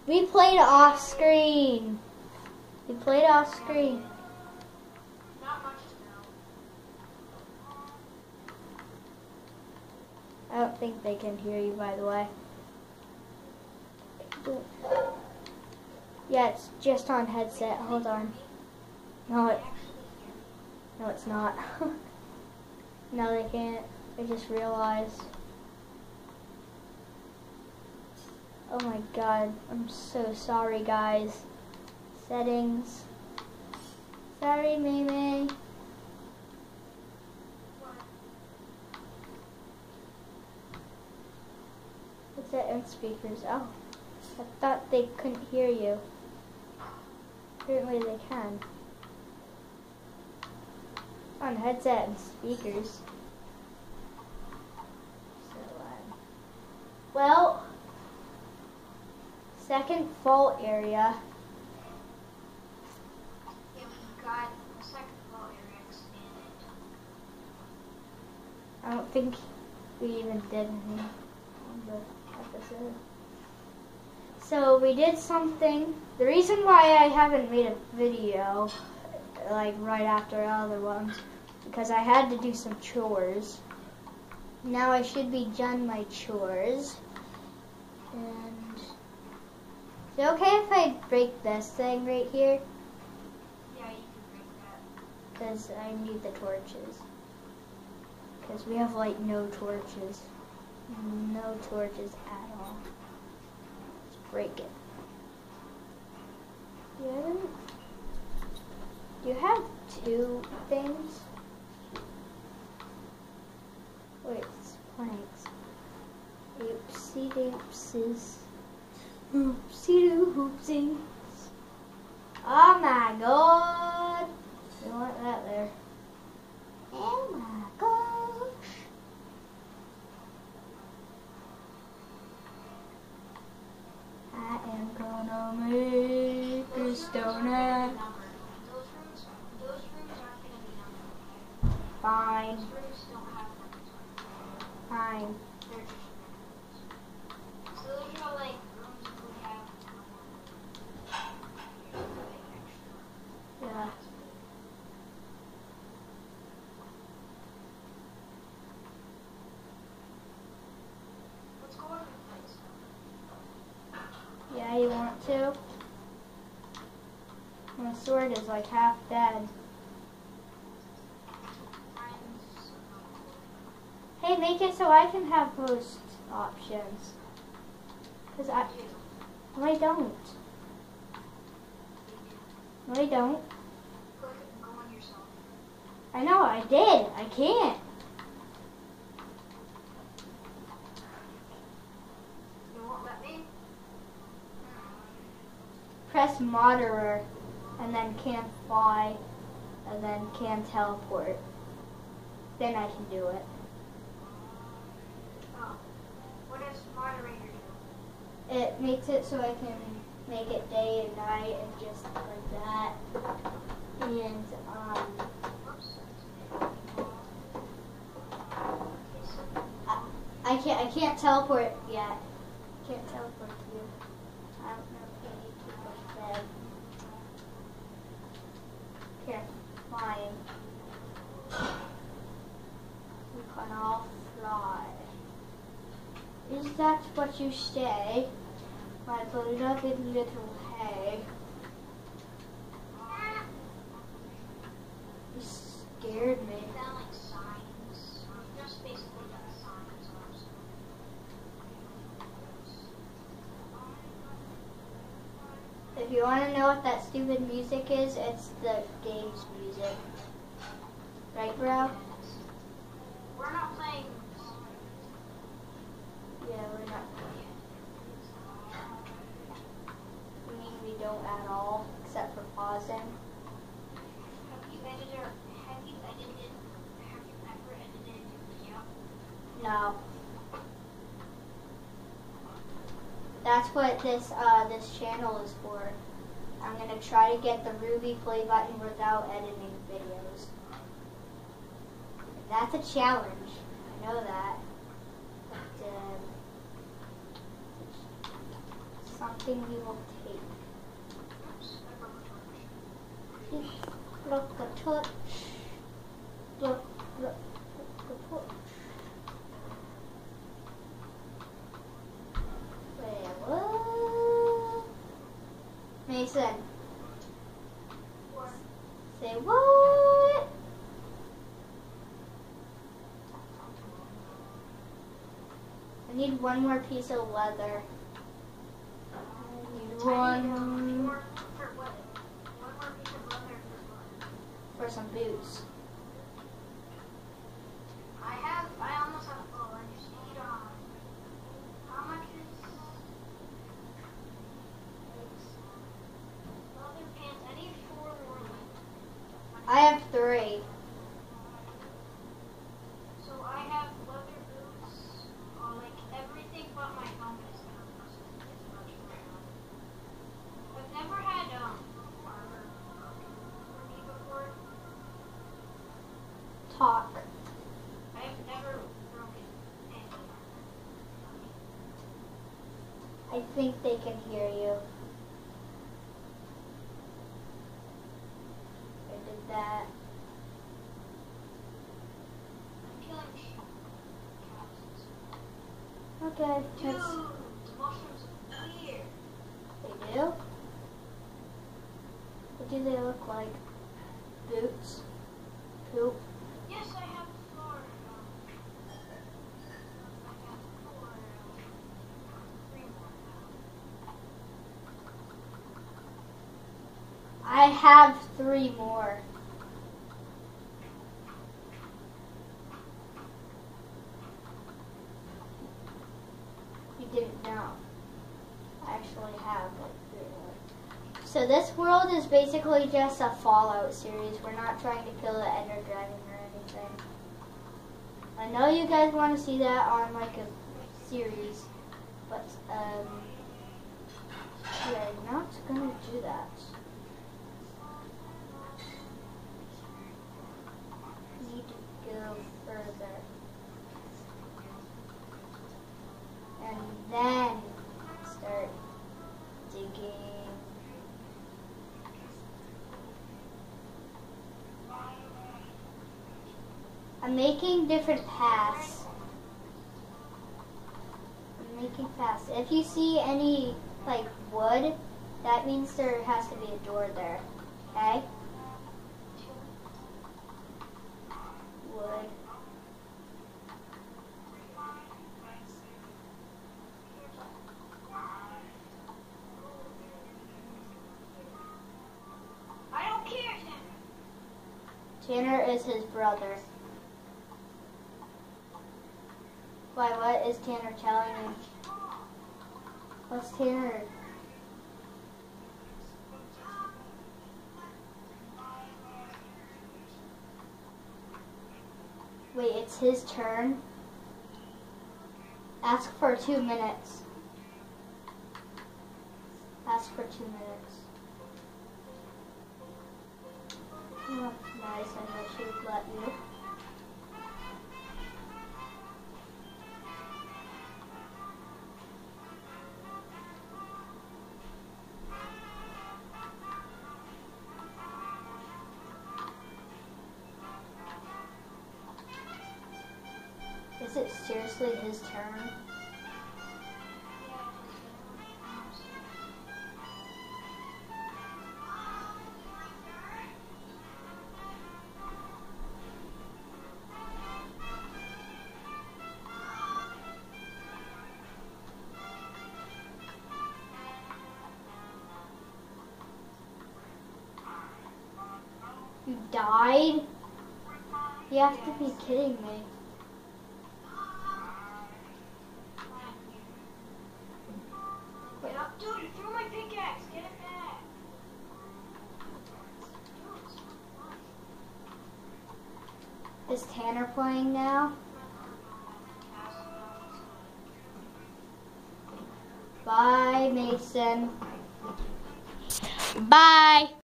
We played off screen. We played off screen. Not much to know. I don't think they can hear you, by the way. Yeah, it's just on headset. Hold on. No, it's not. No, they can't. I just realized. Oh my god. I'm so sorry, guys. Settings. Sorry, Mimi. What's that in speakers? Oh, I thought they couldn't hear you. Apparently they can. On headset and speakers. So, well, second fault area. Yeah, we got the second floor area expanded. I don't think we even did any on the episode. So we did something. The reason why I haven't made a video like right after other ones, because I had to do some chores. Now I should be done my chores. And is it okay if I break this thing right here? Yeah, you can break that. Because I need the torches. Because we have like no torches. No torches at all. Let's break it. Do you have two things? Wait, it's planks. Oopsie doopsies. Oopsie doopsies. Oh my god. You want that there. Oh my gosh. I am gonna make a donut. Those rooms aren't going to be numbered. Fine. Those rooms don't have numbers. Fine. They're just rooms. So those are like rooms we have like extra. Yeah. Let's go over the place. Yeah, you want to? My sword is like half dead. Hey, make it so I can have post options. Cause no, I don't. No, I don't. Click it and go on yourself. I know, I did. I can't. You won't let me? Press moderer, and then can fly, and then can teleport. Then I can do it. Oh. What does moderator do? It makes it so I can make it day and night and just like that. And Whoops. I can't teleport yet. Can't teleport to you. I don't know if I need to go to bed. Here, flying. We can all fly. Is that what you say? My beloved little hay. You scared me. Sound like signs. Just basically like signs. If you want to know what that stupid music is, it's the game's music. Right, bro? We're not playing. Yeah, we're not. I mean, we don't at all, except for pausing. Have you edited? Have you ever edited your video? No. That's what this channel is for. I'm gonna try to get the Ruby play button without editing videos. That's a challenge. I know that. But, some something we will take. Oops, I broke a torch. Look the torch. Look the torch. Wait, what? Mason, What? say what? I need one more piece of leather. I need one More for what? One more piece of leather for what? for some boots. I almost have, I just need, how much is, leather pants, I need 4 more leather. I have 3. So I have leather boots, like everything but my helmet is gonna cost as much as my helmet. I've never had, armor for me before. Talk. I've never broken any armor. I think they can hear you. I did that. I'm killing cats. Okay, Dude, let's, the mushrooms are weird. they do? What do they look like? Boots? Poop? Yes, I have 4. I have 4. 3 more now. I have 3 more. You didn't know. I actually have like 3 more. So this world is basically just a Fallout series. We're not trying to kill the Ender Dragon or anything. I know you guys want to see that on like a series, but we're not gonna do that. Need to go further. And then start digging. I'm making different paths. I'm making paths. If you see any like wood, that means there has to be a door there. Okay? Wood. I don't care, Tanner is his brother. Why, what is Tanner telling you? What's Tanner? Wait, it's his turn? Ask for 2 minutes. Ask for 2 minutes. Oh, nice, and I should let you. Is it seriously his turn? You died? You have to be kidding me. Get up, dude, you threw my pickaxe. Get it back. Is Tanner playing now? Bye, Mason. Bye.